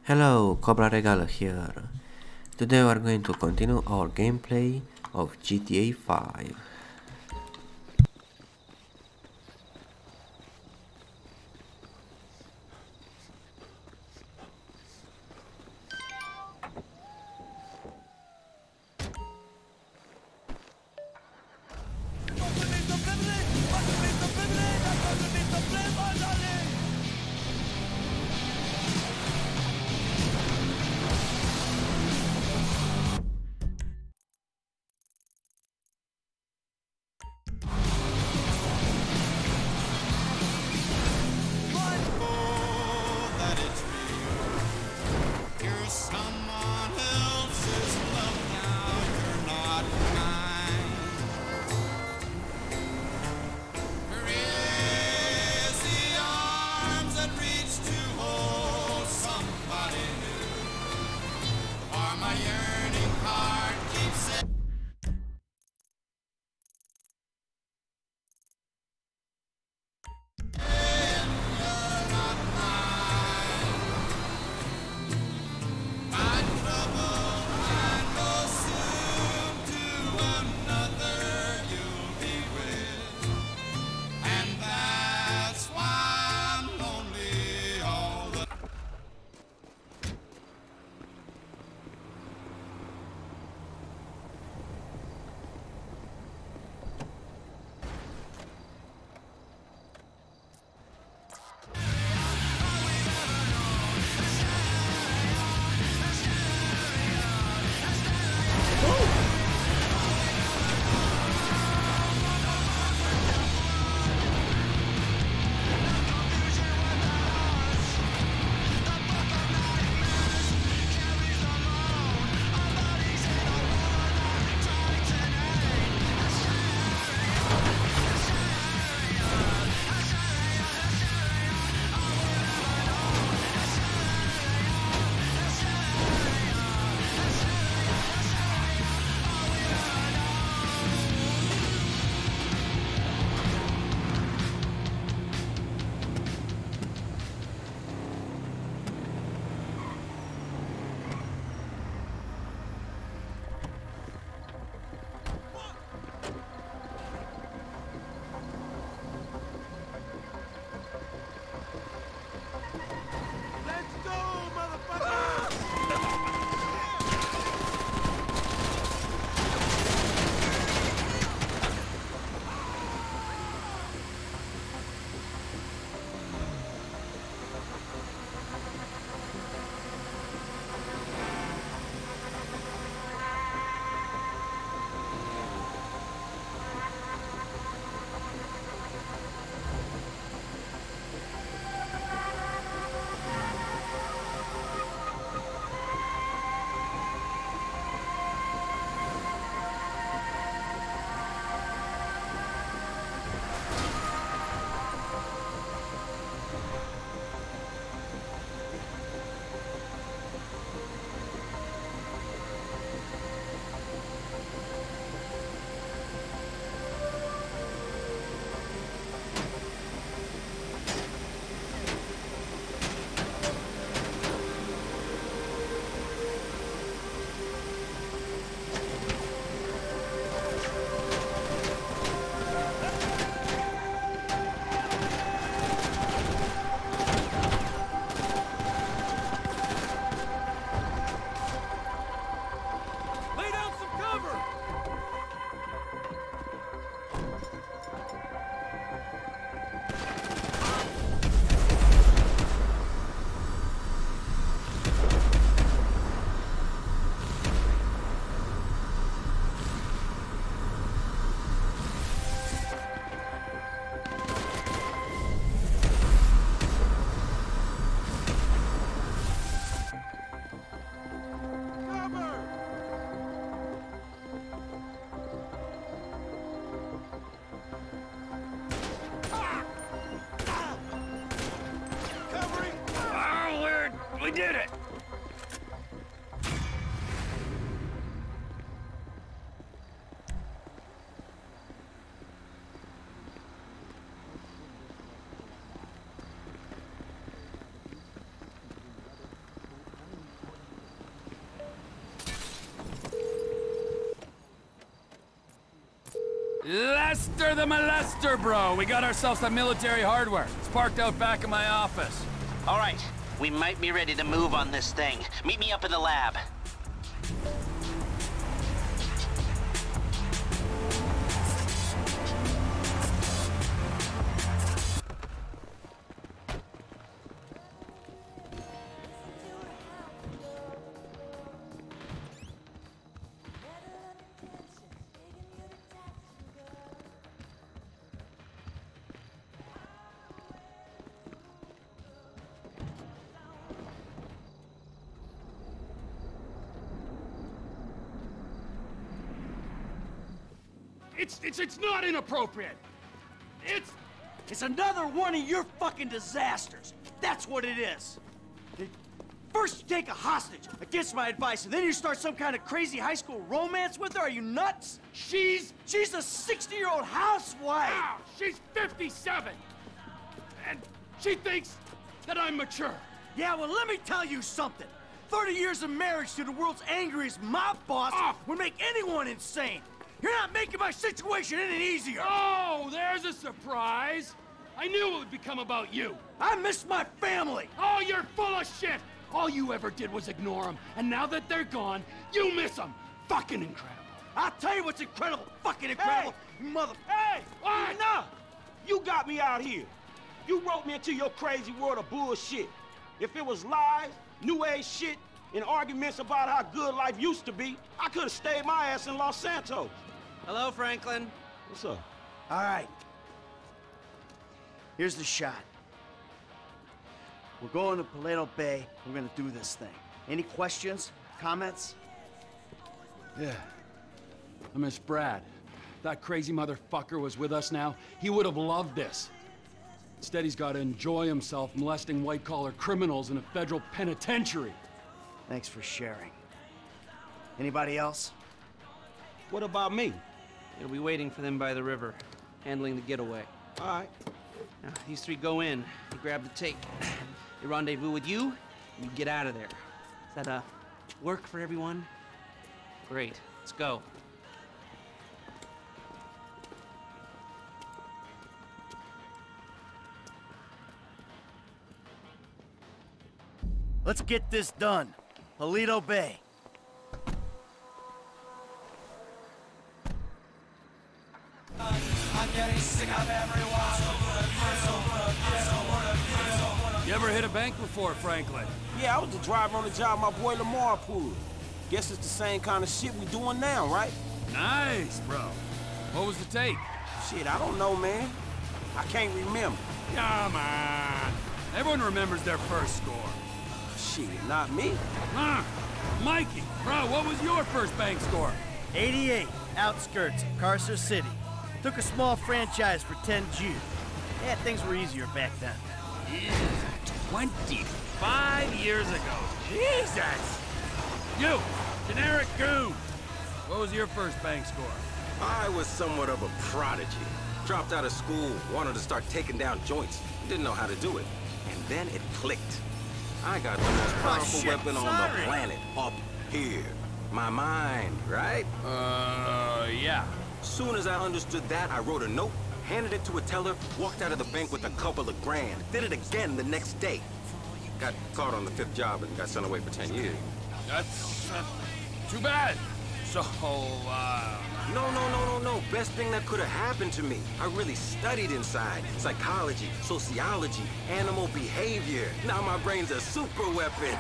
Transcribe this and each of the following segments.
Hello, Cobra Regalo here. Today we are going to continue our gameplay of GTA 5. We did it! Lester the Molester, bro. We got ourselves some military hardware. It's parked out back in my office. All right, we might be ready to move on this thing. Meet me up in the lab. It's not inappropriate. It's another one of your fucking disasters. That's what it is. First you take a hostage against my advice, and then you start some kind of crazy high school romance with her? Are you nuts? She's a 60-year-old housewife. Wow, she's 57. And she thinks that I'm mature. Yeah, well, let me tell you something. 30 years of marriage to the world's angriest mob boss would make anyone insane. You're not making my situation any easier! Oh, there's a surprise! I knew it would become about you! I miss my family! Oh, you're full of shit! All you ever did was ignore them, and now that they're gone, you miss them! Fucking incredible! I'll tell you what's incredible! Fucking incredible! Hey! Mother... Hey! What? Enough! You got me out here. You wrote me into your crazy world of bullshit. If it was lies, new age shit, and arguments about how good life used to be, I could have stayed my ass in Los Santos. Hello, Franklin. What's up? All right. Here's the shot. We're going to Paleto Bay. We're gonna do this thing. Any questions? Comments? Yeah. I miss Brad. If that crazy motherfucker was with us now, he would have loved this. Instead, he's got to enjoy himself molesting white-collar criminals in a federal penitentiary. Thanks for sharing. Anybody else? What about me? You'll be waiting for them by the river, handling the getaway. All right. Now, these three go in, you grab the tape. They rendezvous with you, and you get out of there. Does that, work for everyone? Great. Let's go. Let's get this done. Paleto Bay. You ever hit a bank before, Franklin? Yeah, I was the driver on the job my boy Lamar pulled. Guess it's the same kind of shit we doing now, right? Nice, bro. What was the take? Shit, I don't know, man. I can't remember. Come on. Everyone remembers their first score. Shit, not me. Huh? Mikey, bro, what was your first bank score? 88, outskirts of Carcer City. Took a small franchise for 10 G. Yeah, things were easier back then. 25 years ago. Jesus! You, generic goon. What was your first bank score? I was somewhat of a prodigy. Dropped out of school, wanted to start taking down joints. Didn't know how to do it. And then it clicked. I got the most powerful weapon on the planet up here. My mind, right? Yeah. Soon as I understood that, I wrote a note, handed it to a teller, walked out of the bank with a couple of grand. Did it again the next day. Got caught on the 5th job and got sent away for 10 years. That's too bad. So, No. Best thing that could have happened to me. I really studied inside. Psychology, sociology, animal behavior. Now my brain's a super weapon.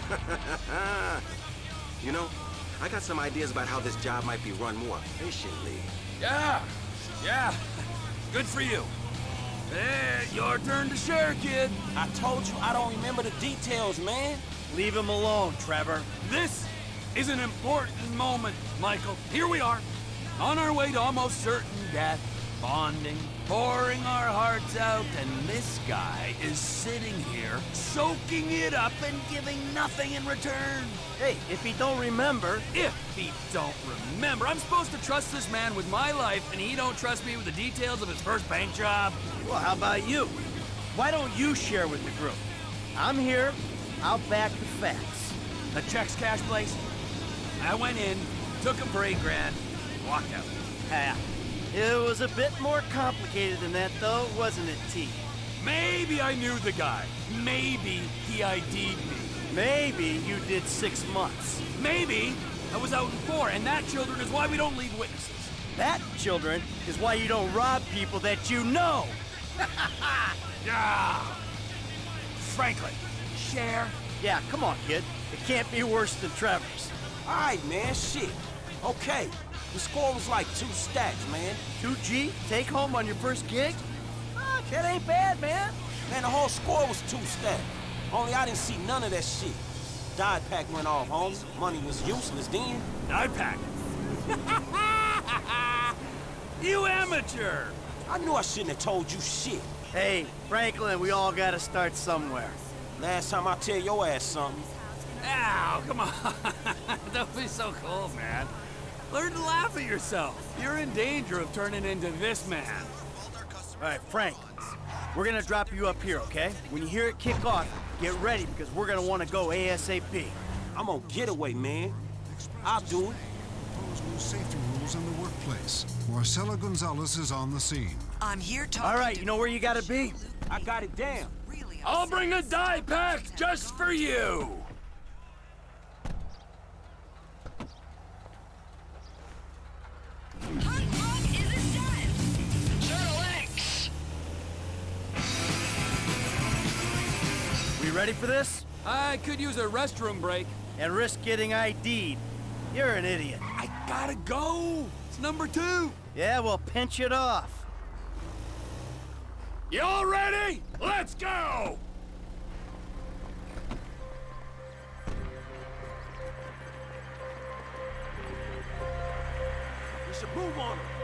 You know, I got some ideas about how this job might be run more efficiently. yeah. Good for you. Hey, your turn to share, kid. I told you I don't remember the details, man. Leave him alone, Trevor. This is an important moment, Michael. Here we are, on our way to almost certain death, bonding, pouring our hearts out, and this guy is sitting here, soaking it up and giving nothing in return. Hey, if he don't remember... If he don't remember, I'm supposed to trust this man with my life, and he don't trust me with the details of his first bank job? Well, how about you? Why don't you share with the group? I'm here. I'll back the facts. The checks cash place? I went in, took him for $8 grand, walked out. Yeah. It was a bit more complicated than that, though, wasn't it, T? Maybe I knew the guy. Maybe he ID'd me. Maybe you did 6 months. Maybe I was out in 4, and that, children, is why we don't leave witnesses. That, children, is why you don't rob people that you know. Yeah. Franklin, share. Yeah, come on, kid. It can't be worse than Trevor's. All right, man, shit. Okay, the score was like 2 stacks, man. 2G, take home on your first gig? That ain't bad, man. Man, the whole score was 2 stacks. Only I didn't see none of that shit. Dye pack went off, homie. Money was useless then. Dye pack. You amateur. I knew I shouldn't have told you shit. Hey, Franklin, we all gotta start somewhere. Last time I tell your ass something. Ow, come on. Don't be so cold, man. Learn to laugh at yourself. You're in danger of turning into this man. All right, Frank, we're gonna drop you up here, okay? When you hear it kick off, get ready because we're gonna want to go ASAP. I'm on getaway, man. I'll do it. New safety rules in the workplace. Marcela Gonzalez is on the scene. I'm here talking. All right, you know where you gotta be? I got it down. I'll bring a dye pack just for you. We ready for this? I could use a restroom break. And risk getting ID'd. You're an idiot. I gotta go. It's number 2. Yeah, well, pinch it off. Y'all ready? Let's go! We should move on him.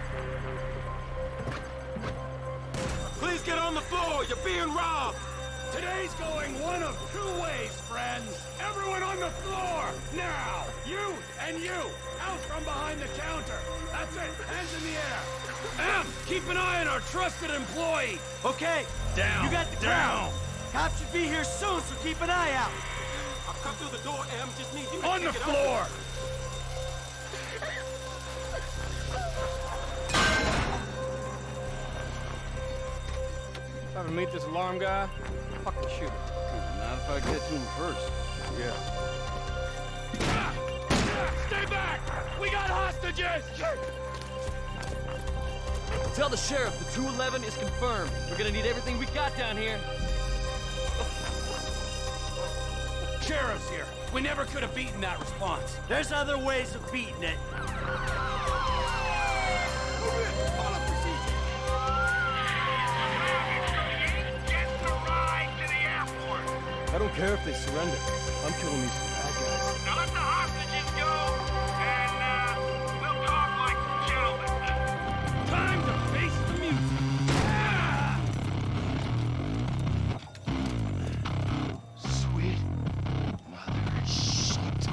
Please get on the floor. You're being robbed. Today's going one of 2 ways, friends. Everyone on the floor, now! You and you, out from behind the counter. That's it, hands in the air. Keep an eye on our trusted employee. Okay. Down, You got the down. crowd. Cops should be here soon, so keep an eye out. I'll come through the door, Em. Just need you to On the kick it floor. If I ever meet this alarm guy, fucking shoot him. Not if I get to him first. Yeah. Stay back! We got hostages! Tell the sheriff the 211 is confirmed. We're gonna need everything we got down here. Sheriff's here. We never could have beaten that response. There's other ways of beating it. I don't care if they surrender. I'm killing these bad guys. Now let the hostages go, and we'll talk like gentlemen. Time to face the music. Sweet mother shit.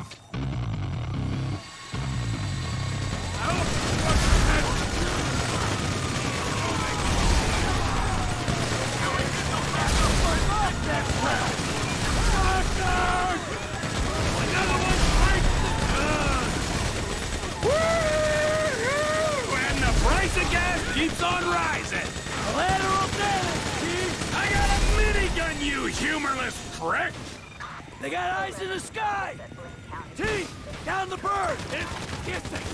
And the price of gas keeps on rising. Collateral damage, Chief! I got a minigun, you humorless prick! They got eyes in the sky! T! Down the bird! It's kissing.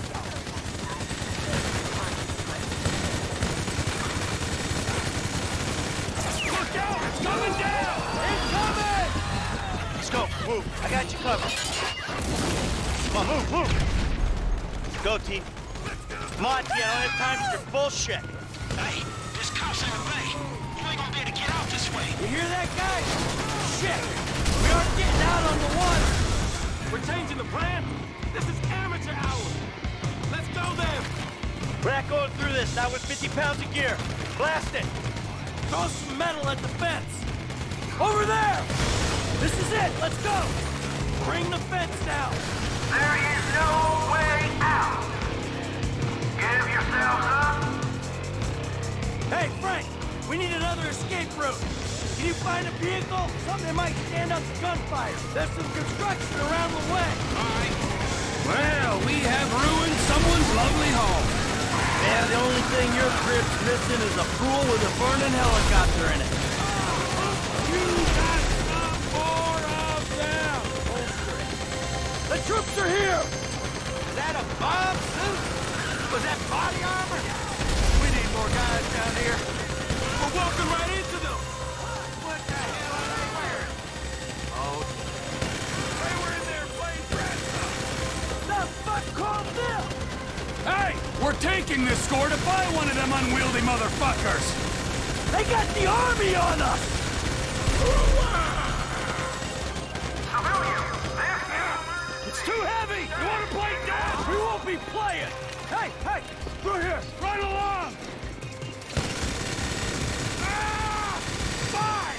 Look out! It's coming down! Incoming! Let's go. Move. I got you covered. Come on, move. Let's go, T. Come on, T. I don't have time for your bullshit. Hey, there's cops in the bay. You ain't gonna be able to get out this way. You hear that, guys? Shit! We aren't getting out on the water! We're changing the plan. This is amateur hour. Let's go then. We're not going through this, not with 50 pounds of gear. Blast it! Throw some metal at the fence! Over there! This is it, let's go! Bring the fence down! There is no way out. Give yourselves up. Hey, Frank! We need another escape route! Can you find a vehicle? Something that might stand up to gunfire. There's some construction around the way. Well, we have ruined someone's lovely home. Yeah, the only thing your crib's missing is a pool with a burning helicopter in it. You got some more of them! The troops are here! Is that a bomb suit? Was that body armor? We need more guys down here. We're walking right into them. What the hell are they wearing? Oh, they were in there playing dress up. The fuck called them? Hey, we're taking this score to buy one of them unwieldy motherfuckers. They got the army on us! It's too heavy! You wanna play dead? We won't be playing! Hey, hey! Through here! Right along! Ah! Fine!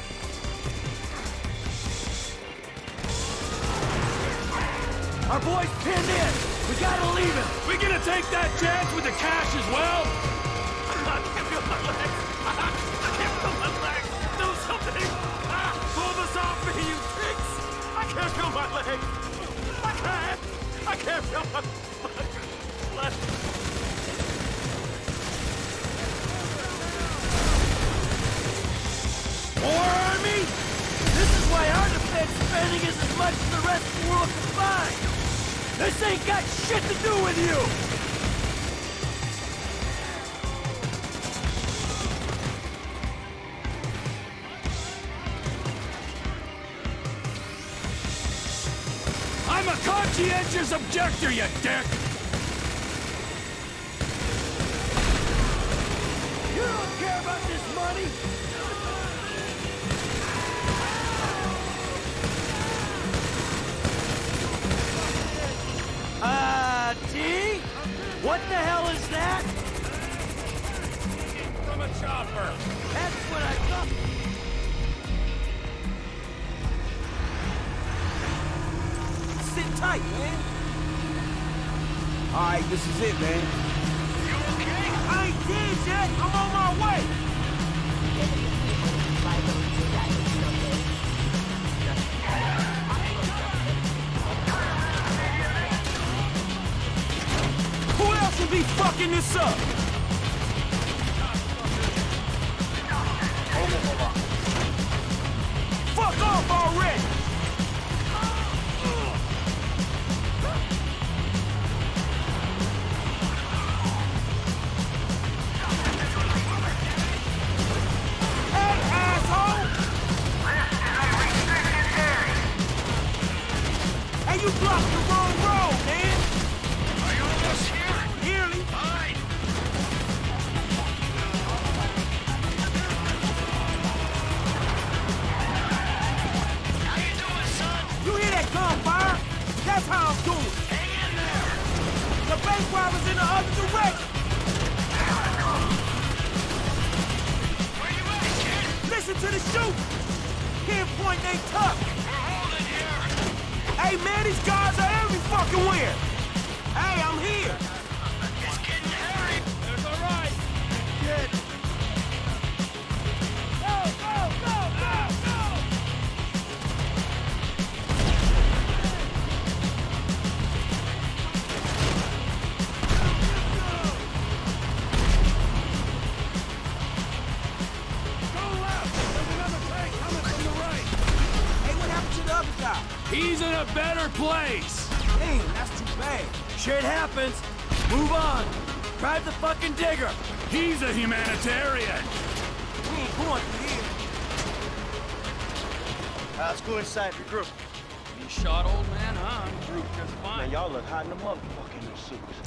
Our boy's pinned in! We gotta leave him! We gonna take that chance with the cash as well? I can't feel my legs! I can't feel my legs! Do something! Pull this off me, you pricks! I can't feel my legs! I can't feel my legs! More army? This is why our defense spending is as much as the rest of the world combined! This ain't got shit to do with you! I'm a conscientious objector, you dick! You don't care about this money? T? What the hell is that? From a chopper! That's what I thought. Sit tight, man. All right, this is it, man. You okay? I ain't dead yet. I'm on my way. Who else would be fucking this up? Fuck off already! Hey, asshole! Hey, you blocked the wrong road, man! Are you almost here? Nearly. Fine! How you doing, son? You hear that gunfire? That's how I'm doing. Hang in there! The bank robber's in the other direction. Where you at, kid? Listen to the shoot. Pinpoint they tough. We're holding here! Hey, man, these guys are every fucking where. Hey, I'm here. It's getting hairy! There's a right! Shit! Go, go, go, go, go! Go left! There's another tank coming from the right! Hey, what happened to the other guy? He's in a better place! Damn, that's too bad. Shit happens. Move on. Drive the fucking digger. He's a humanitarian! We ain't going through here. Let's go inside, regroup. You shot old man, huh? I'm grouped just fine. Man, y'all look hot in the motherfucking in those suits.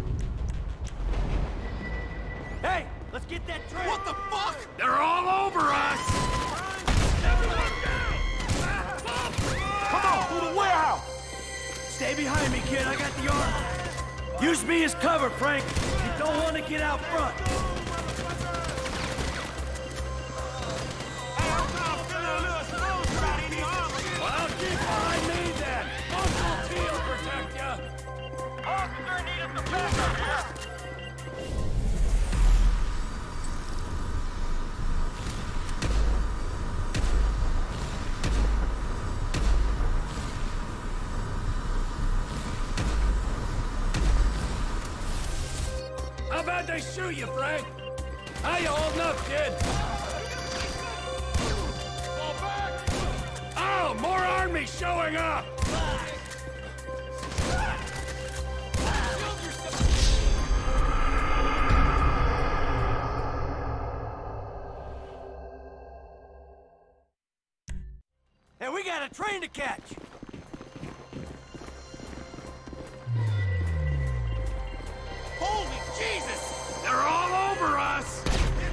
Hey, let's get that train. What the fuck? They're all over us! Everyone down! Come on, through the warehouse. Stay behind me, kid. I got the arm. Use me as cover, Frank. You don't want to get out front. Hey, I'm kind of feeling a little exposed without any armor. Well, keep behind me then! Uncle T will protect ya! Officer, need us to back up here! How bad they shoot you, Frank? How you holding up, kid? Fall back! Oh, more army showing up! Hey, we got a train to catch! Holy Jesus! They're all over us!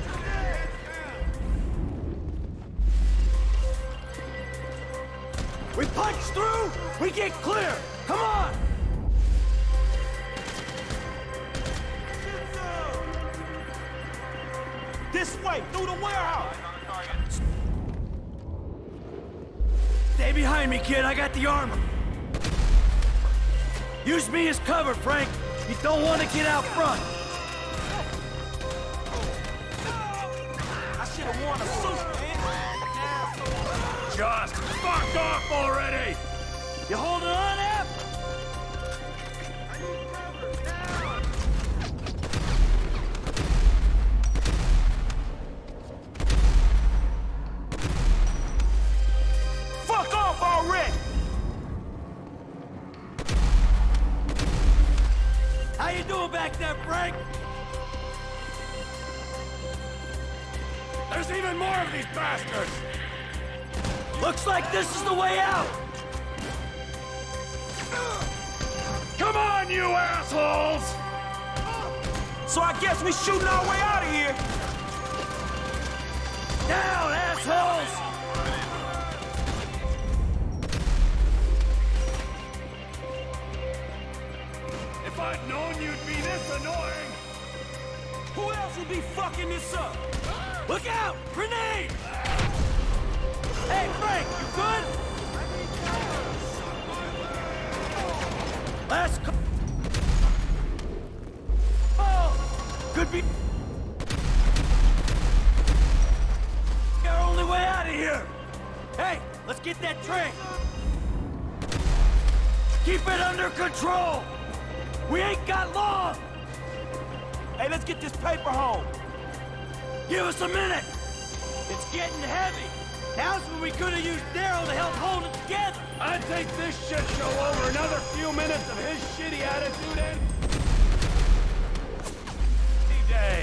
We punch through, we get clear! Come on! This way, through the warehouse! Stay behind me, kid. I got the armor. Use me as cover, Frank. You don't want to get out front. I should have worn a suit, man. Just fuck off already! You holding on, Ab? Fuck off already! How you doing back there, Frank? There's even more of these bastards! Looks like this is the way out. Come on, you assholes! So I guess we shooting our way out of here. Down, assholes! If I'd known you'd be this annoying! Who else would be fucking this up? Look out! Grenade! Hey, Frank, you good? Last call. Oh! Could be... Our only way out of here! Hey, let's get that train! Keep it under control! We ain't got long! Hey, let's get this paper home. Give us a minute! It's getting heavy! Now's when we could have used Daryl to help hold it together! I'd take this shit show over another few minutes of his shitty attitude and... D-Day.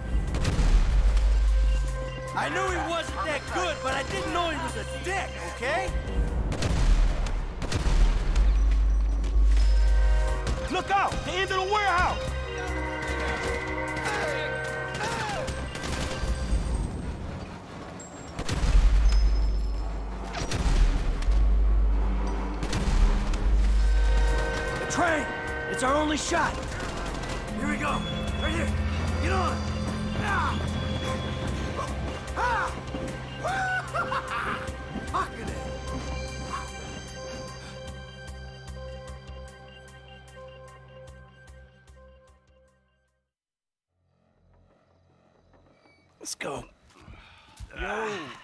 I knew he wasn't that good, but I didn't know he was a dick, okay? Look out! The end of the warehouse! Train! It's our only shot! Here we go! Right here! Get on! Ah! Ah! Fucking it! Let's go. Yo,